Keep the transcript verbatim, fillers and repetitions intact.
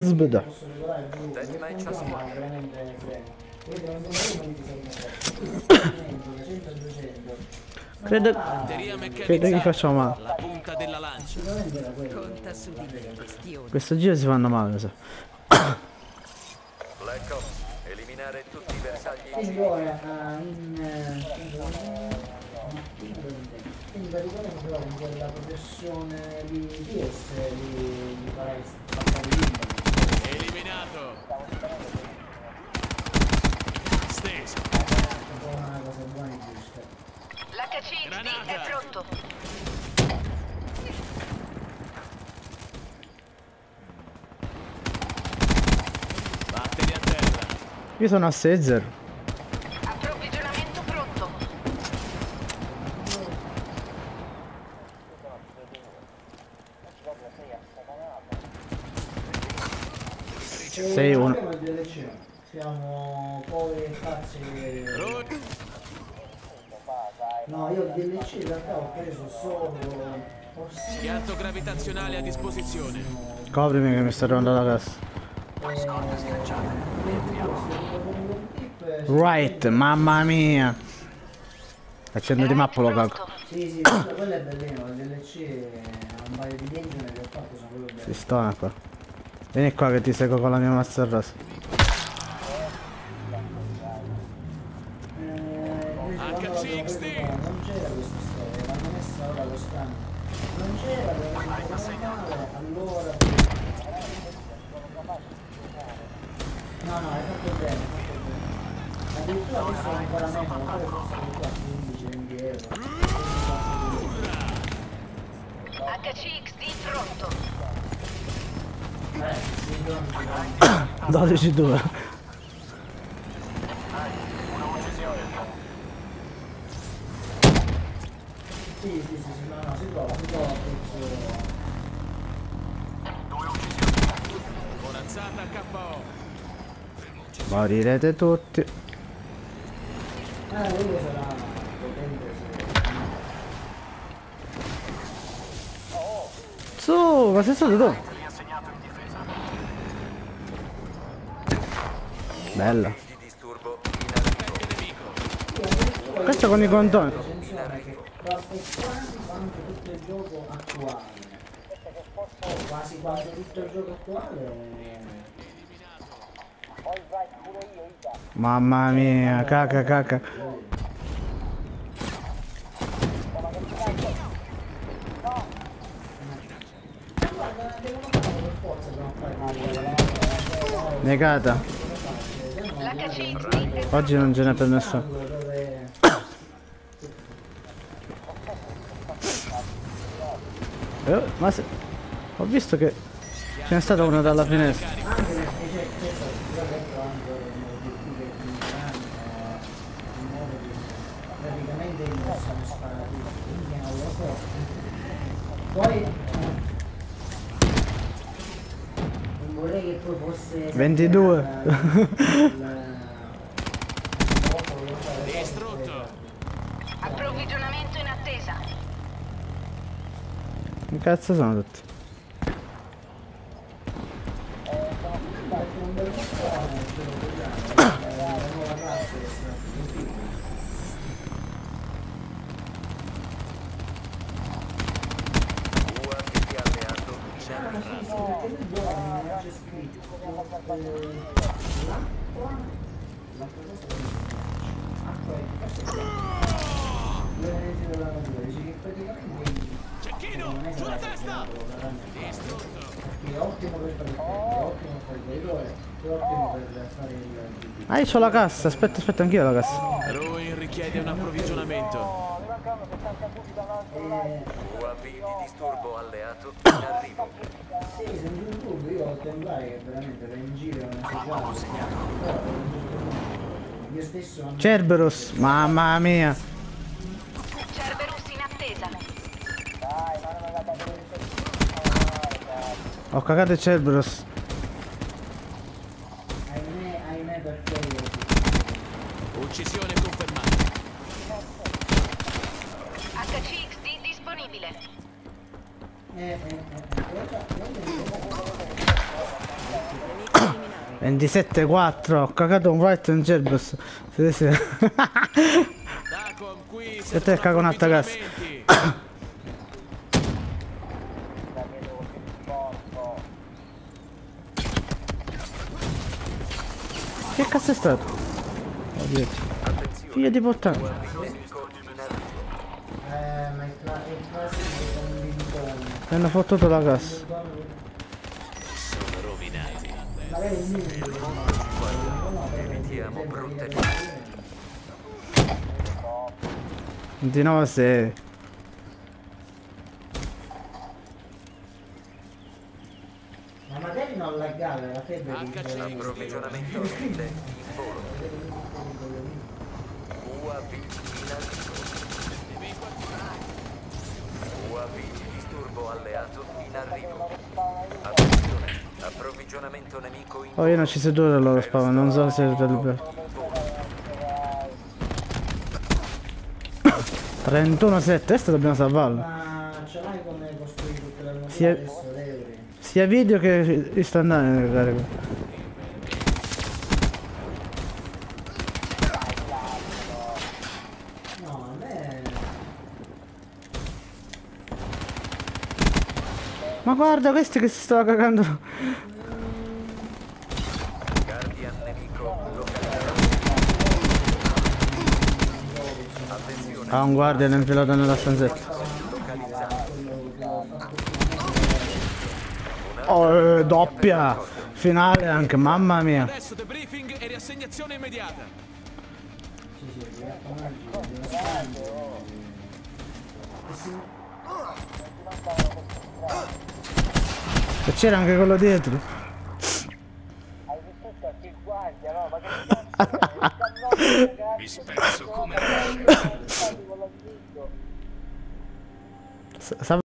Sbada. Credo, credo che facciamo male. La punta della lancia. Conta su di me, bestione. Questo giro si fanno male, so. Black Ops, eliminare tutti i bersagli. Quindi ora in quindi praticamente ora in quella progressione di P S di, di fare passare l'Inter. Eliminato. Steso. Un po' una cosa buona e giusta. L'H C X D è pronto. Batteri a terra. Io sono a sei zero. Approvvigionamento pronto. sei uno. Abbiamo il D L C. Siamo poveri e pazzi. No, io il D L C in realtà ho preso solo. Schianto gravitazionale a disposizione. Coprimi che mi sto arrivando alla cassa. Right, mamma mia. Accendo di mappa lo cago. Sì, sì, quello è bellino, il D L C ha un paio di engine che ho fatto, sono quello bello. Si sta qua. Vieni qua che ti seguo con la mia mazza rosa. H C X D non c'era questa storia, l'hanno messa ora lo scanner. Non c'era, l'hanno messa male, allora. No, no, hai fatto bene, hai fatto bene. Addirittura adesso è ancora meno, poi forse è qua quindici venti euro. H C X D pronto. Eh, sì, non dodici due. Sì, sì, sì, sì, no, no, si trova, si trova prezzo. Corazzata K O. Morirete tutti. Eh, quello sarà potente, sì. Su, ma sei stato tu? Bella. Di disturbo Questo con i condoni. Attenzione che è quasi quanto tutto il gioco attuale. Quasi quanto tutto il gioco attuale. Mamma mia, caca caca. Negata. L'H C X D è Oggi non ce n'è per nessuno. Eh, ma se... ho visto che ce n'è stata una dalla finestra. Anche perché c'è questo ho detto anche l'obiettivo che in modo di praticamente li possono sparare quindi non lo so. Poi non vorrei che poi fosse ventidue. Distrutto. approvvigionamento in attesa. Che cazzo sono tutti? U A che ti ha alleato c'è scritto l'acqua l'energia della natura dice che praticamente Cecchino, giù la testa. Distrutto. che è ottimo per fare il è ottimo per il vedore è ottimo per fare il Ah, io c'ho la cassa, aspetta, aspetta, anch'io ho la cassa. Ruin richiede un approvvigionamento. U A V di disturbo alleato in arrivo. sì, se in YouTube io ho il templare che veramente va in giro non si sa però io stesso Cerberus, mamma mia. Cerberus in attesa. Ho cagato il Cerberus. ahimè ahimè per quello Uccisione confermata. H C X D disponibile. eh eh eh guarda guarda ventisette quattro, ho cagato un right in Gerbus. Sì, sì. E te cago un attaccato. Che cazzo è stato? Oddio. Figlio di puttana. Eh, ma il, cla il classico convintone. Mi hanno fottuto la cassa. Magari il mio Evitiamo brutte ventinove a sei. ma magari non laggare la febbre di approvvigionamento ostile in volo. U A V in arrivo. U A V disturbo alleato in arrivo. Attenzione, approvvigionamento nemico in Oh, io non ci sei due loro spawn, non so se è libero. trentuno sette, questo dobbiamo salvarlo. ma ce l'hai come costruire tutte le armature Sì, è- adesso, Leori? Sia video che io sto andando nel carico. No, a me... Ma guarda questi che si stava cagando. Guardian nemico localizzato. Attenzione, Ah, un guardia l'ha infilato nella stanzetta. Oh, eh, doppia! Finale anche, mamma mia. Adesso debriefing e riassegnazione immediata. Sì, sì, devi appannarci, devi nascondere. E si... E c'era anche quello dietro. Mi spezzo come S- sa-